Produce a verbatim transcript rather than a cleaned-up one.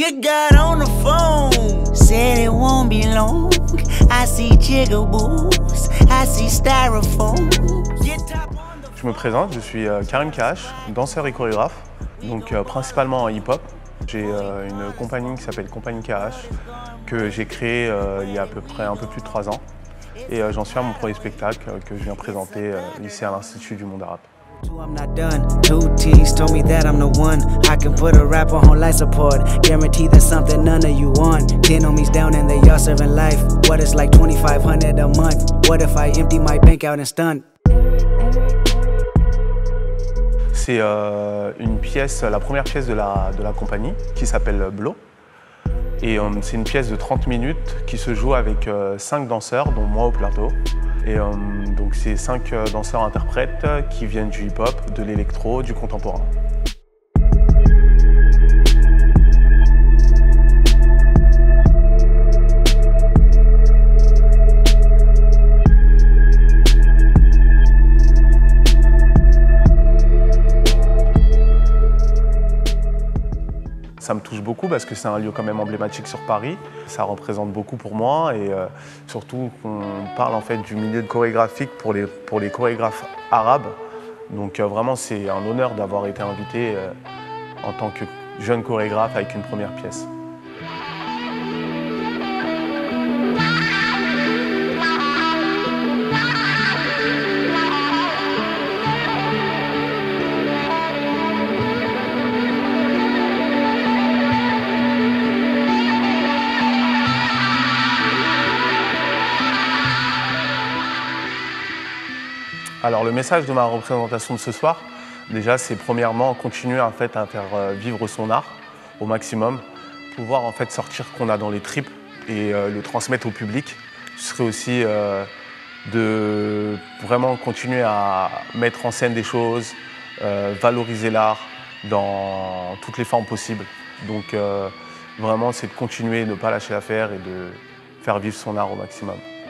Good God on the phone said it won't be long. I see jigaboos, I see styrofoam. Je me présente, je suis Karim K H, danseur et chorégraphe, donc euh, principalement en hip-hop. J'ai euh, une compagnie qui s'appelle Compagnie K H que j'ai créée euh, il y a à peu près un peu plus de trois ans. Et euh, j'en suis à mon premier spectacle euh, que je viens présenter euh, ici à l'Institut du Monde Arabe. I'm not done. Two T's told me that I'm the one. I can put a rapper on life support. Guarantee that's something none of you want. Ten homies down and they all serving life. What is like twenty-five hundred a month? What if I empty my bank out and stunt? C'est euh, une pièce, la première pièce de la, de la compagnie qui s'appelle Blow. Et euh, c'est une pièce de trente minutes qui se joue avec euh, cinq danseurs, dont moi au plateau. Et euh, donc c'est cinq euh, danseurs-interprètes qui viennent du hip-hop, de l'électro, du contemporain. Ça me touche beaucoup parce que c'est un lieu quand même emblématique sur Paris. Ça représente beaucoup pour moi et euh, surtout qu'on parle en fait du milieu chorégraphique pour les, pour les chorégraphes arabes. Donc euh, vraiment c'est un honneur d'avoir été invité euh, en tant que jeune chorégraphe avec une première pièce. Alors le message de ma représentation de ce soir, déjà c'est premièrement continuer en fait à faire vivre son art au maximum, pouvoir en fait sortir ce qu'on a dans les tripes et euh, le transmettre au public. Ce serait aussi euh, de vraiment continuer à mettre en scène des choses, euh, valoriser l'art dans toutes les formes possibles. Donc euh, vraiment c'est de continuer, de ne pas lâcher l'affaire et de faire vivre son art au maximum.